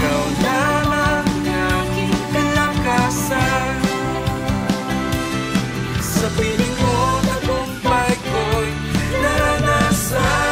ikaw lamang aking kalakasan. Sa piling mo, tagumpay ko'y naranasan.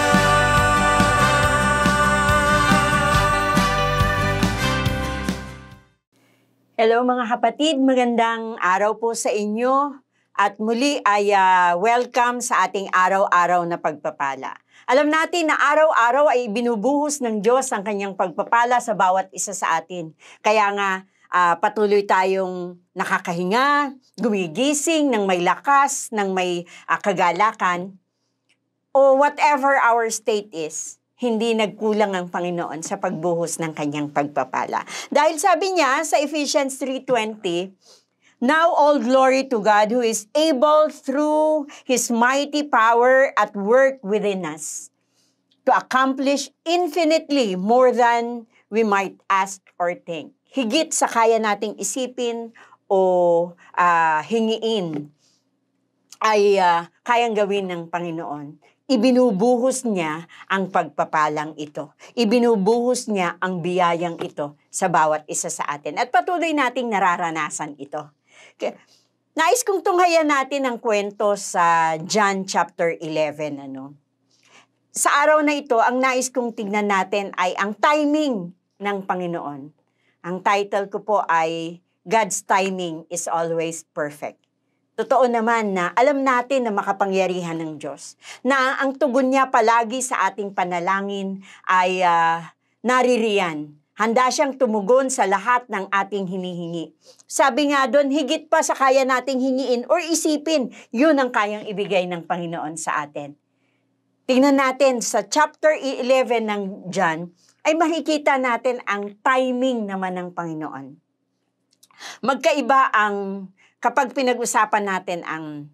Hello mga kapatid, magandang araw po sa inyo. At muli ay welcome sa ating araw-araw na pagpapala. Alam natin na araw-araw ay binubuhos ng Diyos ang kanyang pagpapala sa bawat isa sa atin. Kaya nga patuloy tayong nakakahinga, gumigising ng may lakas, ng may kagalakan, o whatever our state is. Hindi nagkulang ang Panginoon sa pagbuhos ng kanyang pagpapala. Dahil sabi niya sa Ephesians 3:20, "Now all glory to God who is able through His mighty power at work within us to accomplish infinitely more than we might ask or think." Higit sa kaya nating isipin o hingiin ay kayang gawin ng Panginoon. Ibinubuhos niya ang pagpapalang ito. Ibinubuhos niya ang biyayang ito sa bawat isa sa atin. At patuloy nating nararanasan ito. Okay. Nais kong tunghayan natin ang kwento sa John chapter 11. Sa araw na ito, ang nais kong tignan natin ay ang timing ng Panginoon. Ang title ko po ay God's Timing is Always Perfect. Totoo naman na alam natin na makapangyarihan ng Diyos, na ang tugon niya palagi sa ating panalangin ay naririyan. Handa siyang tumugon sa lahat ng ating hinihingi. Sabi nga doon, higit pa sa kaya nating hingiin or isipin, yun ang kayang ibigay ng Panginoon sa atin. Tingnan natin sa chapter 11 ng John, ay makikita natin ang timing naman ng Panginoon. Magkaiba ang kapag pinag-usapan natin ang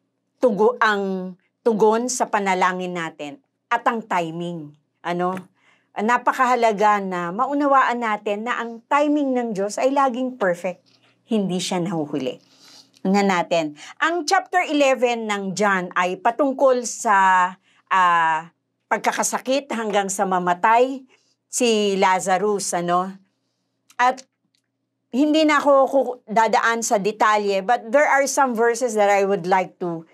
tugon sa panalangin natin at ang timing. Napakahalaga na maunawaan natin na ang timing ng Diyos ay laging perfect. Hindi siya nahuhuli. Tingnan natin. Ang chapter 11 ng John ay patungkol sa pagkakasakit hanggang sa mamatay si Lazarus. At hindi na ako dadaan sa detalye, but there are some verses that I would like to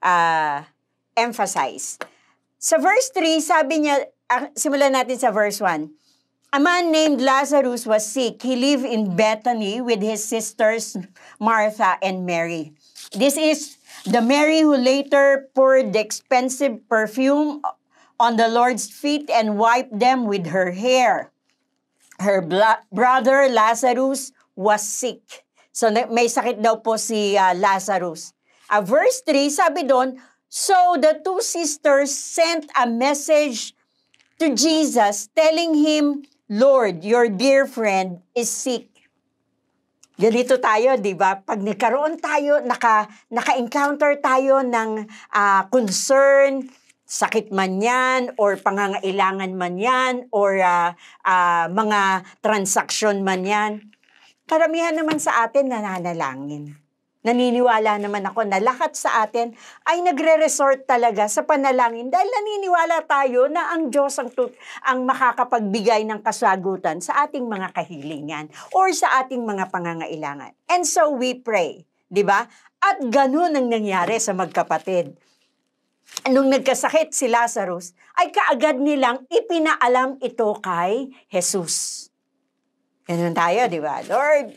emphasize. Sa verse 3, sabi niya, simulan natin sa verse 1. "A man named Lazarus was sick. He lived in Bethany with his sisters Martha and Mary. This is the Mary who later poured the expensive perfume on the Lord's feet and wiped them with her hair. Her brother Lazarus was sick." So may sakit daw po si Lazarus. Verse 3, sabi doon, "So the two sisters sent a message to Jesus telling him, 'Lord, your dear friend is sick.'" Ganito tayo, di ba? Pag nagkaroon tayo, naka-encounter tayo ng concern, sakit man yan, or pangangailangan man yan, or mga transaksyon man yan, karamihan naman sa atin nananalangin. Naniniwala naman ako na lahat sa atin ay nagre-resort talaga sa panalangin dahil naniniwala tayo na ang Diyos ang makakapagbigay ng kasagutan sa ating mga kahilingan or sa ating mga pangangailangan. And so we pray, di ba? At ganun ang nangyari sa magkapatid. Nung nagkasakit si Lazarus, ay kaagad nilang ipinaalam ito kay Jesus. Ganun tayo, di ba? Lord,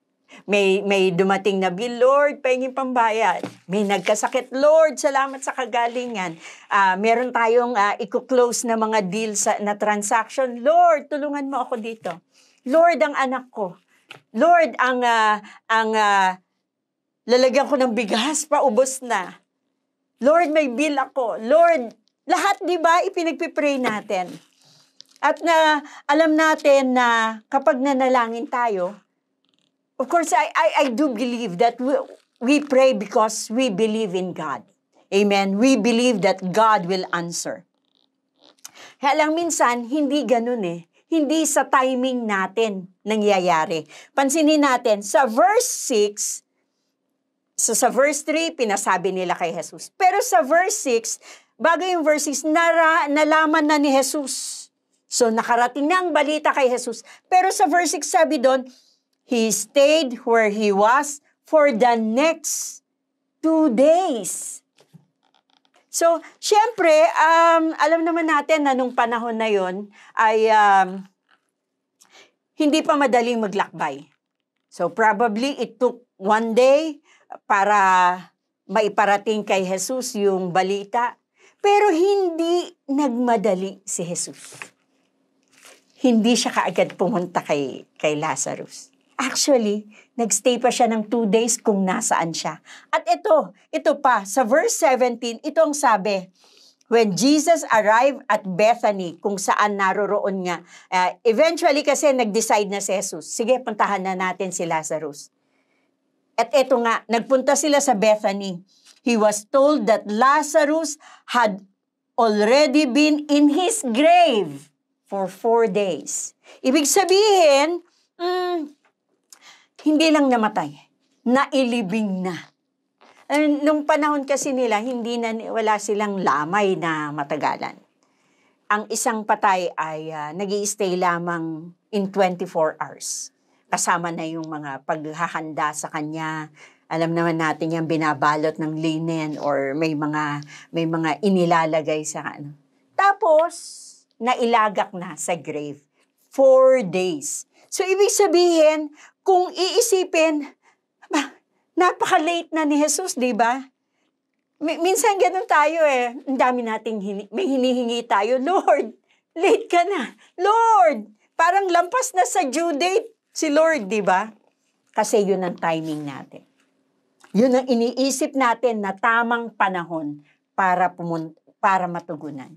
may dumating na bill, Lord, pahingin pambayad. May nagkasakit, Lord, salamat sa kagalingan. Meron tayong i-close na mga deal na transaction. Lord, tulungan mo ako dito. Lord, ang anak ko. Lord, ang lalagyan ko ng bigas, paubos na. Lord, may bill ako. Lord, lahat, di ba, ipinagpipray natin. At alam natin na kapag nanalangin tayo, of course, I do believe that we pray because we believe in God. Amen? We believe that God will answer. Kaya lang minsan, hindi ganun eh. Hindi sa timing natin nangyayari. Pansinin natin, sa verse 6, sa verse 3, pinasabi nila kay Jesus. Pero sa verse 6, bago yung verse 6, nalaman na ni Jesus So nakarating na ang balita kay Jesus. Pero sa verse 6 sabi doon, he stayed where he was for the next 2 days. So, syempre, alam naman natin na nung panahon na yon ay hindi pa madaling maglakbay. So, probably it took 1 day para maiparating kay Jesus yung balita. Pero hindi nagmadali si Jesus. Hindi siya kaagad pumunta kay Lazarus. Actually, nagstay pa siya ng 2 days kung nasaan siya. At ito pa, sa verse 17, ito ang sabi, when Jesus arrived at Bethany, kung saan naroroon nga, eventually kasi nag-decide na si Jesus, sige, puntahan na natin si Lazarus. At ito nga, nagpunta sila sa Bethany. He was told that Lazarus had already been in his grave for 4 days. Ibig sabihin, hindi lang namatay, nailibing na. Nung panahon kasi nila, wala silang lamay na matagalan. Ang isang patay ay nag-i-stay lamang in 24 hours. Kasama na yung mga paghahanda sa kanya. Alam naman natin yung binabalot ng linen or may mga inilalagay sa ano. Tapos, nailagak na sa grave. 4 days. So, ibig sabihin, kung iisipin, napaka-late na ni Jesus, di ba? Minsan ganun tayo eh. Ang dami nating may hinihingi tayo. Lord, late ka na. Lord, parang lampas na sa due date si Lord, di ba? Kasi yun ang timing natin. Yun ang iniisip natin na tamang panahon para matugunan.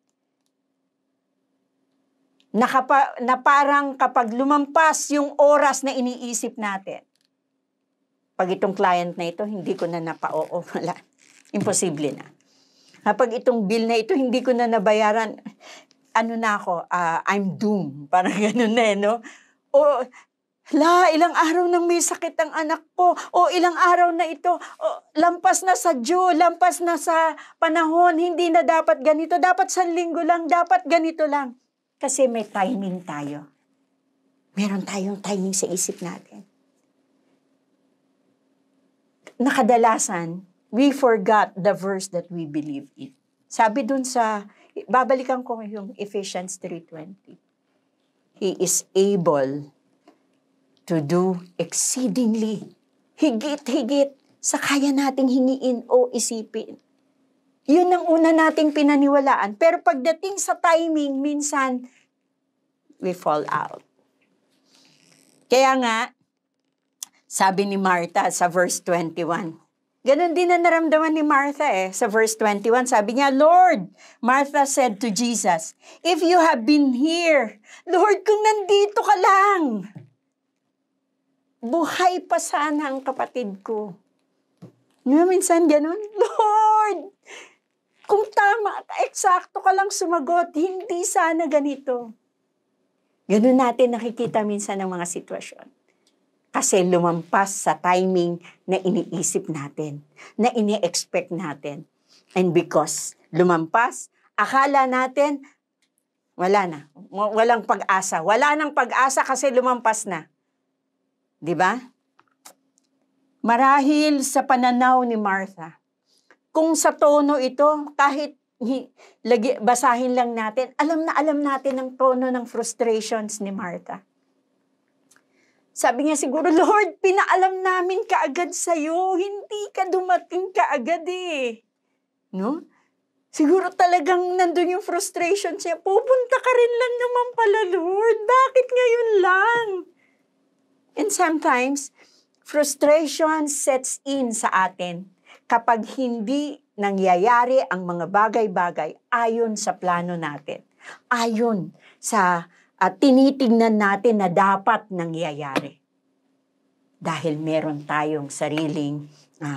Na parang kapag lumampas yung oras na iniisip natin, pag itong client na ito, hindi ko na wala. Imposible na. Kapag itong bill na ito, hindi ko na nabayaran, I'm doomed. Parang ganun na no? O, ilang araw nang may sakit ang anak ko. O, ilang araw na ito. O, lampas na sa due, lampas na sa panahon. Hindi na dapat ganito. Dapat 1 linggo lang. Dapat ganito lang. Kasi may timing tayo. Meron tayong timing sa isip natin. Nakadalasan, we forgot the verse that we believe in. Sabi dun babalikan ko yung Ephesians 3:20. He is able to do exceedingly, higit sa kaya nating hingiin o isipin. Yun ang una nating pinaniwalaan. Pero pagdating sa timing, minsan, we fall out. Kaya nga, sabi ni Martha sa verse 21, ganun din na naramdaman ni Martha Sa verse 21, sabi niya, Lord, Martha said to Jesus, if you have been here, Lord, kung nandito ka lang, buhay pa sana ang kapatid ko. Minsan ganun, Lord, kung tama, eksakto ka lang sumagot, hindi sana ganito. Ganun natin nakikita minsan ng mga sitwasyon. Kasi lumampas sa timing na iniisip natin, na ini-expect natin. And because lumampas, akala natin, wala na. Walang pag-asa. Wala nang pag-asa kasi lumampas na. Di ba? Marahil sa pananaw ni Martha, kung sa tono ito, kahit basahin lang natin, alam natin ang tono ng frustrations ni Martha. Sabi niya siguro, Lord, pinaalam namin kaagad sa'yo, hindi ka dumating kaagad No? Siguro talagang nandun yung frustration siya, pupunta ka rin lang naman pala, Lord, bakit ngayon lang? And sometimes, frustration sets in sa atin kapag hindi nangyayari ang mga bagay-bagay ayon sa plano natin. Ayon sa tinitingnan natin na dapat nangyayari. Dahil meron tayong sariling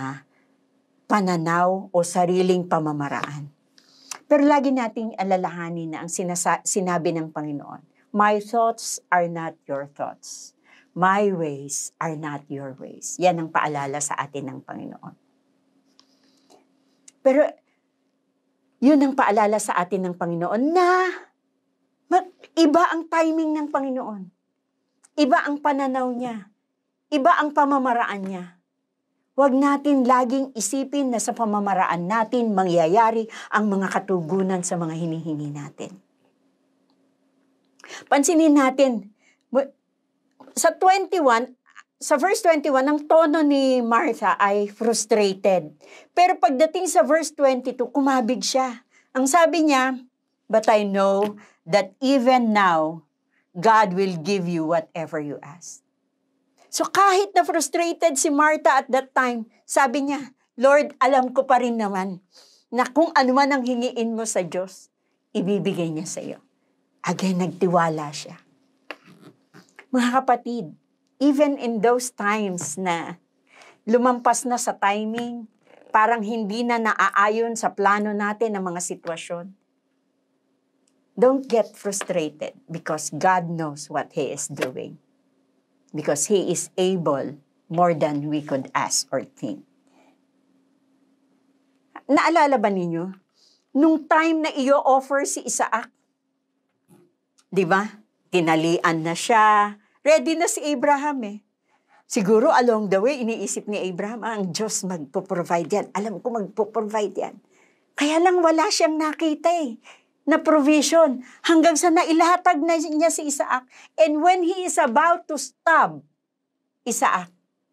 pananaw o sariling pamamaraan. Pero lagi nating alalahanin na ang sinabi ng Panginoon, my thoughts are not your thoughts. My ways are not your ways. Yan ang paalala sa atin ng Panginoon. Pero, yun ang paalala sa atin ng Panginoon na Iba ang timing ng Panginoon. Iba ang pananaw niya. Iba ang pamamaraan niya. Huwag natin laging isipin na sa pamamaraan natin mangyayari ang mga katugunan sa mga hinihingi natin. Pansinin natin, sa verse 21, ang tono ni Martha ay frustrated. Pero pagdating sa verse 22, kumabig siya. Ang sabi niya, "But I know that even now, God will give you whatever you ask." So kahit na frustrated si Martha at that time, sabi niya, "Lord, alam ko pa rin naman na kung ano man ang hingiin mo sa Diyos, ibibigay niya sa iyo." Again, nagtiwala siya. Mga kapatid, even in those times na lumampas na sa timing, parang hindi na naaayon sa plano natin ang mga sitwasyon, don't get frustrated because God knows what He is doing. Because He is able more than we could ask or think. Naalala ba ninyo? Nung time na i-offer si Isaac, di ba? Tinalian na siya. Ready na si Abraham eh. Siguro along the way, iniisip ni Abraham, ang Diyos magpo-provide yan. Alam ko magpo-provide yan. Kaya lang wala siyang nakita eh, na provision. Hanggang sa nailatag na niya si Isaac. And when he is about to stab Isaac,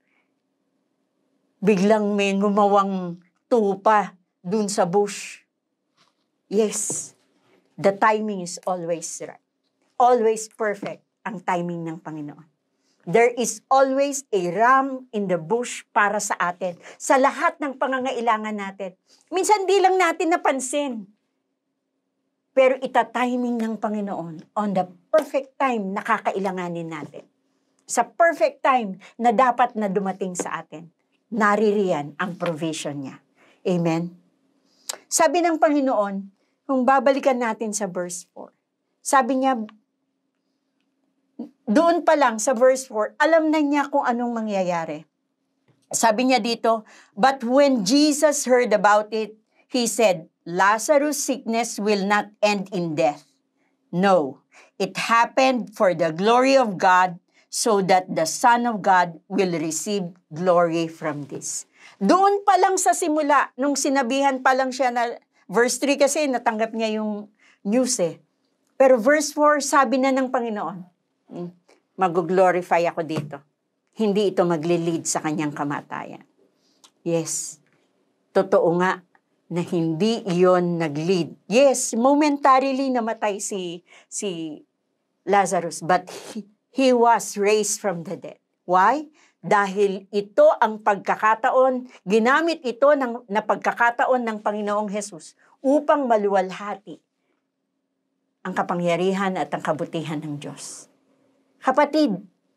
biglang may ngumawang tupa dun sa bush. Yes, the timing is always right. Always perfect ang timing ng Panginoon. There is always a ram in the bush para sa atin, sa lahat ng pangangailangan natin. Minsan di lang natin napansin. Pero ita-timing ng Panginoon on the perfect time na kakailanganin natin. Sa perfect time na dapat na dumating sa atin. Naririyan ang provision niya. Amen? Sabi ng Panginoon, kung babalikan natin sa verse 4, sabi niya, doon pa lang sa verse 4, alam na niya kung anong mangyayari. Sabi niya dito, "But when Jesus heard about it, He said, Lazarus' sickness will not end in death. No, it happened for the glory of God, so that the Son of God will receive glory from this." Doon pa lang sa simula, nung sinabihan pa lang siya na, verse 3 kasi natanggap niya yung news eh. Pero verse 4, sabi na ng Panginoon, mag-glorify ako dito. Hindi ito magli-lead sa kanyang kamatayan. Yes, totoo nga na hindi iyon nag-lead. Yes, momentarily namatay si Lazarus, but he was raised from the dead. Why? Dahil ito ang pagkakataon, ginamit ito na pagkakataon ng Panginoong Hesus upang maluwalhati ang kapangyarihan at ang kabutihan ng Diyos. Kapatid,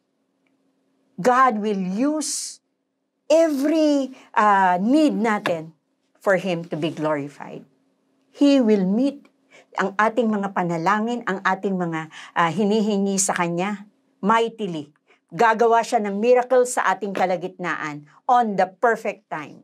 God will use every need natin for Him to be glorified. He will meet ang ating mga panalangin, ang ating mga hinihingi sa Kanya mightily. Gagawa siya ng miracle sa ating kalagitnaan on the perfect time.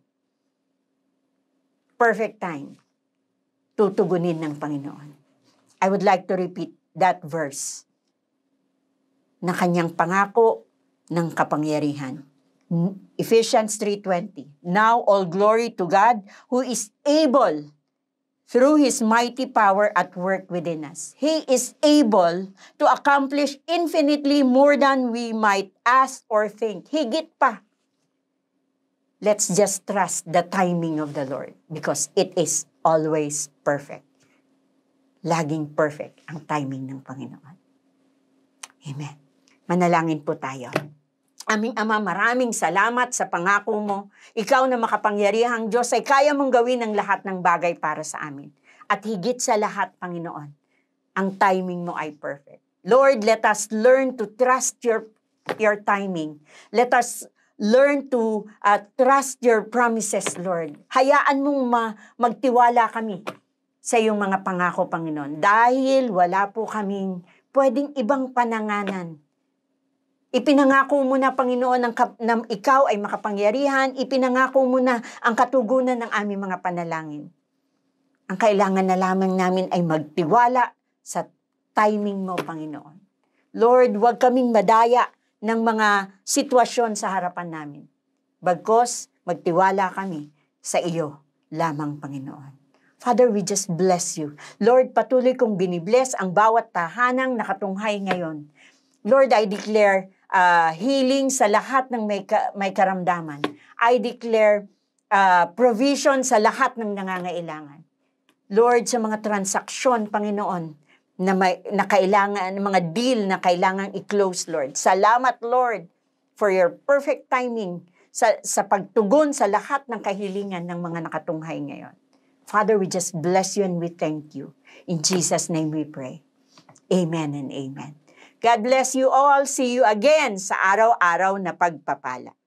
Perfect time. Tutugunin ng Panginoon. I would like to repeat that verse na kanyang pangako ng kapangyarihan. Ephesians 3:20. Now all glory to God who is able through His mighty power at work within us. He is able to accomplish infinitely more than we might ask or think. Higit pa. Let's just trust the timing of the Lord because it is always perfect. Laging perfect ang timing ng Panginoon. Amen. Manalangin po tayo. Aming Ama, maraming salamat sa pangako mo. Ikaw na makapangyarihang Diyos ay kaya mong gawin ang lahat ng bagay para sa amin. At higit sa lahat, Panginoon, ang timing mo ay perfect. Lord, let us learn to trust your timing. Let us learn to trust your promises, Lord. Hayaan mong magtiwala kami sa iyong mga pangako, Panginoon. Dahil wala po kaming pwedeng ibang pananganan. Ipinangako mo na, Panginoon, na ikaw ay makapangyarihan. Ipinangako mo na ang katugunan ng aming mga panalangin. Ang kailangan na lamang namin ay magtiwala sa timing mo, Panginoon. Lord, huwag kaming madaya ng mga sitwasyon sa harapan namin. Bagkos, magtiwala kami sa iyo lamang, Panginoon. Father, we just bless you. Lord, patuloy kong binibless ang bawat tahanang nakatunghay ngayon. Lord, I declare healing sa lahat ng may karamdaman. I declare provision sa lahat ng nangangailangan. Lord, sa mga transaksyon, Panginoon, na kailangan, mga deal na kailangan i-close, Lord. Salamat, Lord, for your perfect timing sa pagtugon sa lahat ng kahilingan ng mga nakatunghay ngayon. Father, we just bless you and we thank you. In Jesus' name we pray. Amen and amen. God bless you all. See you again sa araw-araw na pagpapala.